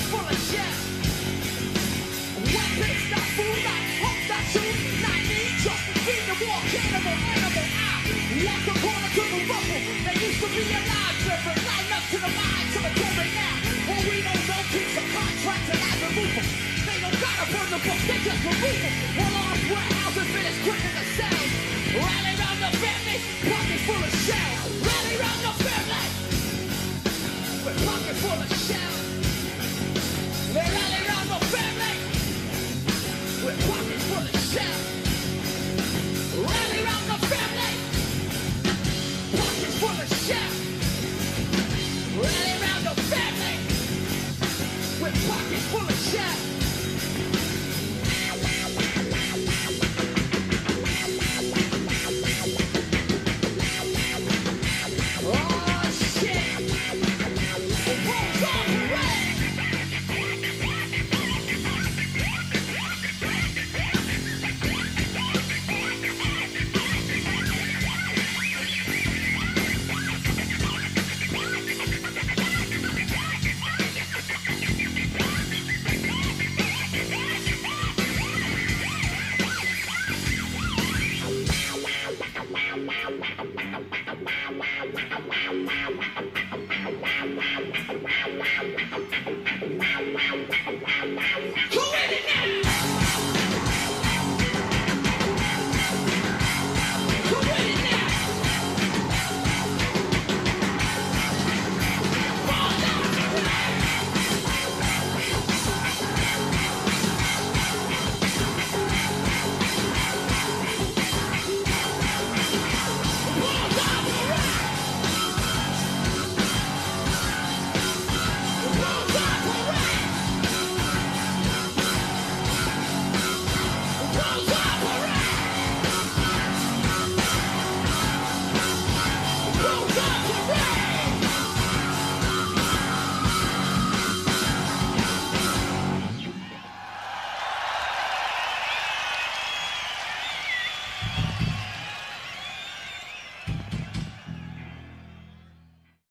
full of shit. Weapons that fool that, hope that shoot, not me, just feed the war, cannibal, animal, walk the corner to the rubble. They used to be alive, driven, line up to the minds of a torrent now. All we don't know keeps a contract to live removal. They don't gotta burn the books, they just remove them. One armed warehouses, finish quick in the cells. Rally round the family, pocket full of shells. Rally round the family, with pocket full of shells. They rally round the family, with pocket full of shells. Rally round the family, pockets full of shells. Rally round the family, with pockets full of shells. Wow.